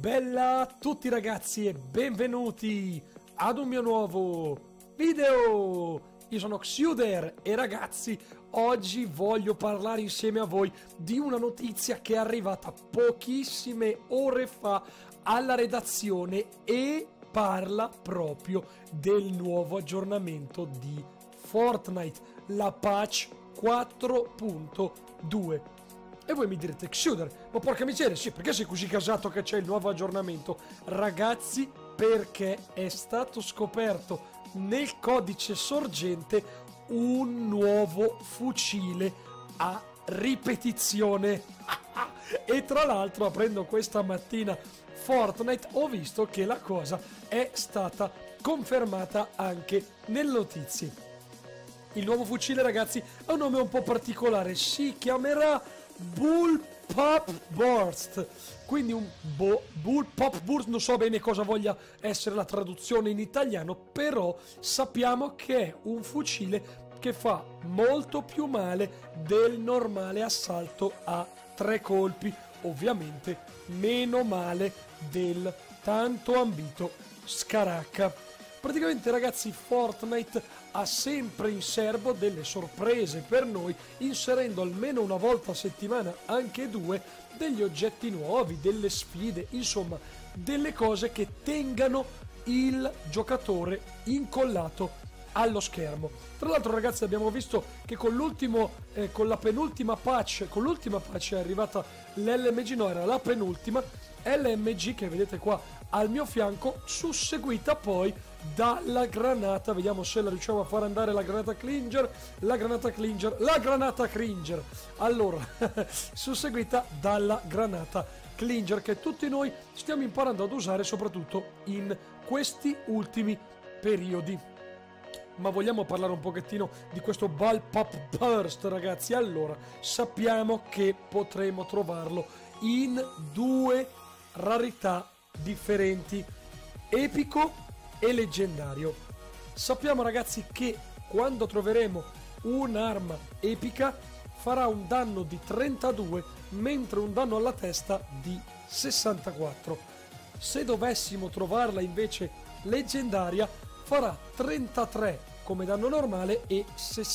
Bella a tutti ragazzi e benvenuti ad un mio nuovo video! Io sono Xuder e ragazzi, oggi voglio parlare insieme a voi di una notizia che è arrivata pochissime ore fa alla redazione e parla proprio del nuovo aggiornamento di Fortnite, la patch 4.2. E voi mi direte, Xuder, ma porca miseria, sì, perché sei così casato che c'è il nuovo aggiornamento? Ragazzi, perché è stato scoperto nel codice sorgente un nuovo fucile a ripetizione. E tra l'altro, aprendo questa mattina Fortnite, ho visto che la cosa è stata confermata anche nelle notizie. Il nuovo fucile, ragazzi, ha un nome un po' particolare, si chiamerà Bullpup Burst, quindi un Bullpup Burst, non so bene cosa voglia essere la traduzione in italiano, però sappiamo che è un fucile che fa molto più male del normale assalto a 3 colpi, ovviamente meno male del tanto ambito Scaracca. Praticamente ragazzi, Fortnite ha sempre in serbo delle sorprese per noi, inserendo almeno una volta a settimana, anche 2, degli oggetti nuovi, delle sfide, insomma delle cose che tengano il giocatore incollato allo schermo. Tra l'altro ragazzi, abbiamo visto che con la penultima patch, con l'ultima patch è arrivata l'LMG, no, era la penultima LMG che vedete qua al mio fianco, susseguita poi dalla granata. Vediamo se la riusciamo a far andare, la granata Clinger, la granata Cringer. Allora, susseguita dalla granata Clinger, che tutti noi stiamo imparando ad usare soprattutto in questi ultimi periodi. Ma vogliamo parlare un pochettino di questo Bullpup Burst, ragazzi? Allora, sappiamo che potremo trovarlo in 2 rarità differenti, epico e leggendario. Sappiamo ragazzi che quando troveremo un'arma epica farà un danno di 32, mentre un danno alla testa di 64. Se dovessimo trovarla invece leggendaria farà 33 come danno normale e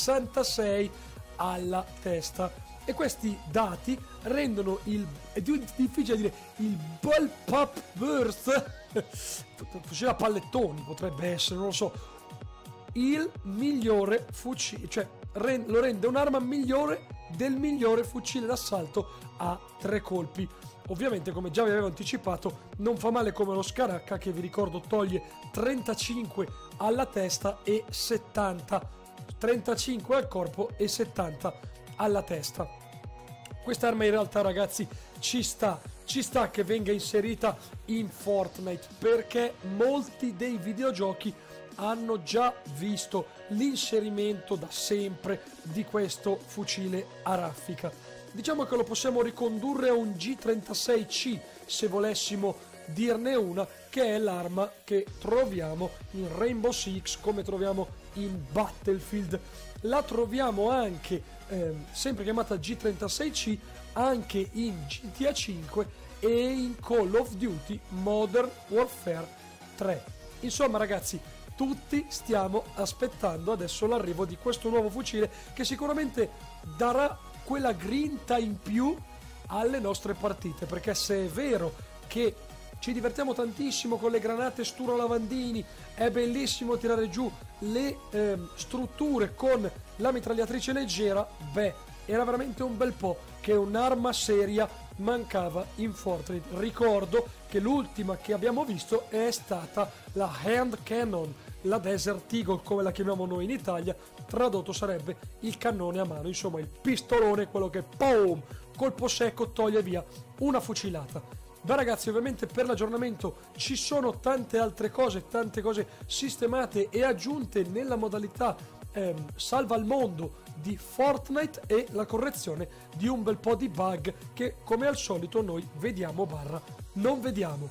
66 alla testa. E questi dati rendono è difficile dire, il Bullpup Burst fucile a pallettoni potrebbe essere, non lo so, il migliore fucile, cioè lo rende un'arma migliore del migliore fucile d'assalto a 3 colpi. Ovviamente, come già vi avevo anticipato, non fa male come lo Scaracca, che vi ricordo toglie 35 alla testa e 70, 35 al corpo e 70 alla testa. Quest'arma in realtà ragazzi ci sta che venga inserita in Fortnite, perché molti dei videogiochi hanno già visto l'inserimento da sempre di questo fucile a raffica. Diciamo che lo possiamo ricondurre a un G36C, se volessimo dirne una, che è l'arma che troviamo in Rainbow Six, come troviamo in Battlefield. La troviamo anche, sempre chiamata G36C, anche in GTA 5 e in Call of Duty Modern Warfare 3. Insomma ragazzi, tutti stiamo aspettando adesso l'arrivo di questo nuovo fucile, che sicuramente darà quella grinta in più alle nostre partite, perché se è vero che ci divertiamo tantissimo con le granate Stura Lavandini, è bellissimo tirare giù le strutture con la mitragliatrice leggera, beh, era veramente un bel po' che un'arma seria mancava in Fortnite. Ricordo che l'ultima che abbiamo visto è stata la Hand Cannon, la Desert Eagle come la chiamiamo noi in Italia, tradotto sarebbe il cannone a mano, insomma il pistolone, quello che boom, colpo secco toglie via una fucilata. Beh ragazzi, ovviamente per l'aggiornamento ci sono tante altre cose, tante cose sistemate e aggiunte nella modalità salva al mondo di Fortnite e la correzione di un bel po' di bug che come al solito noi vediamo barra non vediamo.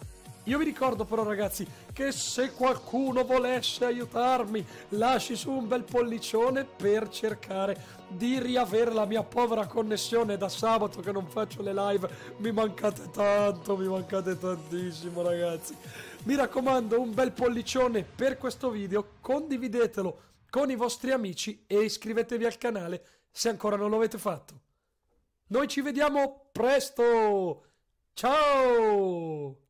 Io vi ricordo però ragazzi che se qualcuno volesse aiutarmi, lasci su un bel pollicione per cercare di riavere la mia povera connessione. Da sabato che non faccio le live, mi mancate tanto, mi mancate tantissimo ragazzi. Mi raccomando, un bel pollicione per questo video, condividetelo con i vostri amici e iscrivetevi al canale se ancora non lo avete fatto. Noi ci vediamo presto! Ciao!